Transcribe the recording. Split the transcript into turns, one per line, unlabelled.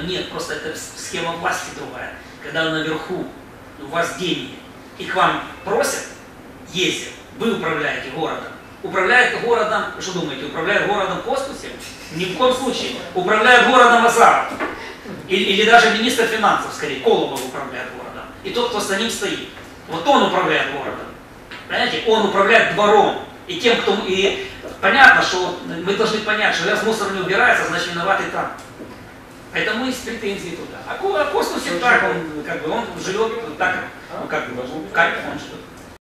нет, просто это схема власти другая. Когда наверху у вас деньги, и к вам просят, ездят, вы управляете городом. Управляет городом, что думаете, управляет городом Костусев? Ни в коем случае. Управляет городом Азаров. Или даже министр финансов, скорее, Колобов управляет городом. И тот, кто за ним стоит. Вот он управляет городом. Понимаете? Он управляет двором. И тем, кто... И понятно, что мы должны понять, что раз мусор не убирается, значит виноватый там. Поэтому есть претензии туда. А Костусев так, он живет так, как бы, он живет.